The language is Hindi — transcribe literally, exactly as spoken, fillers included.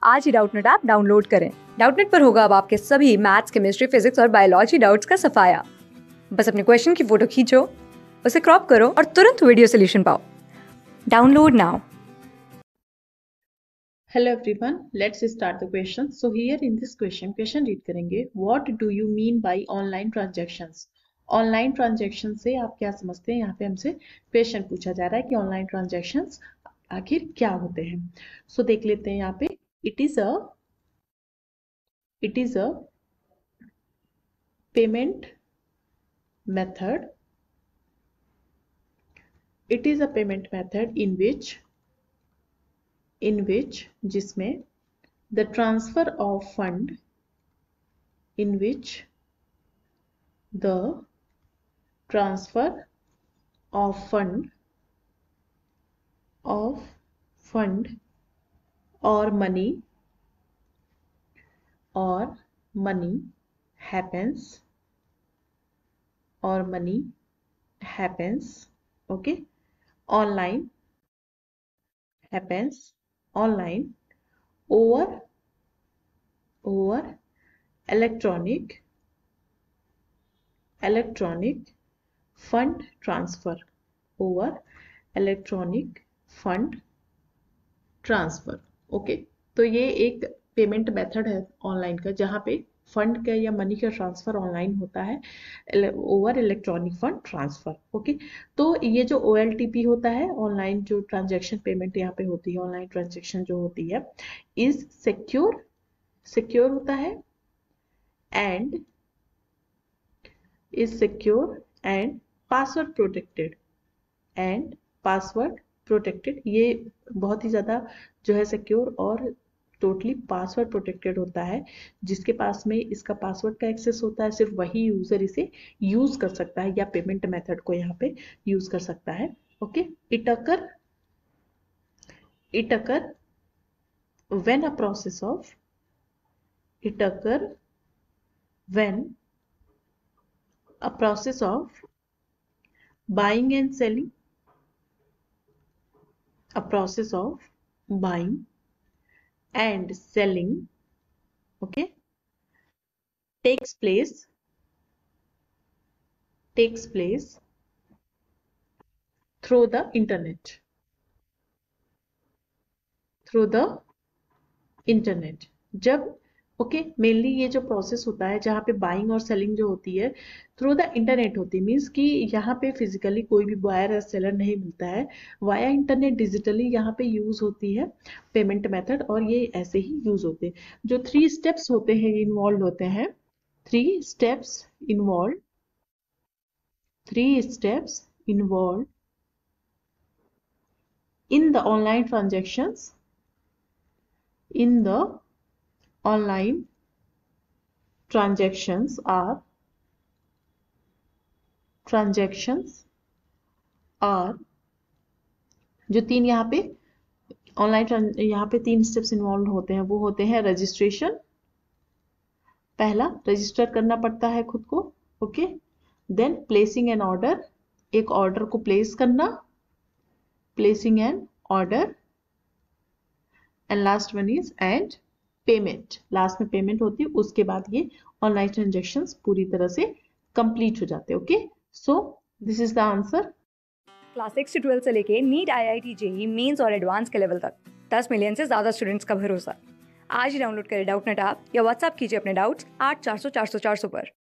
आज ही डाउटनेट ऐप डाउनलोड करें। डाउटनेट पर होगा अब आपके सभी मैथ्स, केमिस्ट्री, फिजिक्स और बायोलॉजी डाउट्स का सफाया। बस अपने क्वेश्चन की फोटो खींचो, उसे क्रॉप करो और तुरंत वीडियो सोल्यूशन पाओ। Download now. Hello everyone, let's start the question. So here in this question, question read करेंगे. What do you mean by online transactions? Online transaction से आप क्या समझते हैं? यहाँ पे हमसे क्वेश्चन पूछा जा रहा है कि ऑनलाइन ट्रांजेक्शन्स आखिर क्या होते हैं. सो so, देख लेते हैं यहाँ पे. It is a it is a payment method. It is a payment method in which in which जिसमें the transfer of fund in which the transfer of fund of fund or money or money happens or money happens okay online happens online over over electronic electronic fund transfer over electronic fund transfer. Okay, तो ये एक पेमेंट मेथड है ऑनलाइन का जहाँ पे फंड का या मनी का ट्रांसफर ऑनलाइन होता है over electronic fund transfer. Okay, तो ये जो ओ एल टी पी होता है, ऑनलाइन जो ट्रांजेक्शन पेमेंट यहाँ पे होती है, ऑनलाइन ट्रांजेक्शन जो होती है, इज सिक्योर सिक्योर होता है and is secure and password protected and password protected. ये बहुत ही ज्यादा जो है सिक्योर और टोटली पासवर्ड प्रोटेक्टेड होता है. जिसके पास में इसका पासवर्ड का एक्सेस होता है, सिर्फ वही यूजर इसे यूज कर सकता है या पेमेंट मेथड को यहाँ पे यूज कर सकता है. Okay, it occur it occur when a process of it occur when a process of buying and selling a process of buying and selling okay takes place takes place through the internet through the internet. जब ओके okay, मेनली ये जो प्रोसेस होता है जहाँ पे बाइंग और सेलिंग जो होती है थ्रू द इंटरनेट होती है, मीन्स कि यहाँ पे फिजिकली कोई भी बायर या सेलर नहीं मिलता है, वाया इंटरनेट डिजिटली यहाँ पे यूज होती है पेमेंट मेथड. और ये ऐसे ही यूज होते हैं. जो थ्री स्टेप्स होते हैं इन्वॉल्व होते हैं three steps involve three steps involve in the online transactions in the online transactions are transactions are जो तीन यहाँ पे ऑनलाइन यहाँ पे तीन स्टेप्स इन्वॉल्व होते हैं वो होते हैं रजिस्ट्रेशन. पहला रजिस्टर करना पड़ता है खुद को. Okay, then placing an order, एक ऑर्डर को प्लेस करना, placing an order, and last one is and payment. लास्ट में पेमेंट होती है, उसके बाद ये ऑनलाइन ट्रांजेक्शंस पूरी तरह से कंप्लीट हो जाते हैं. Okay, so this is the answer. Class six से ट्वेल्थ से लेके NEET, I I T, JEE Mains और एडवांस के लेवल तक दस मिलियन से ज्यादा स्टूडेंट्स का भरोसा. आज ही डाउनलोड करें डाउटनेट ऐप या व्हाट्सएप कीजिए अपने डाउट्स आठ चार सौ चार सौ चार सौ पर.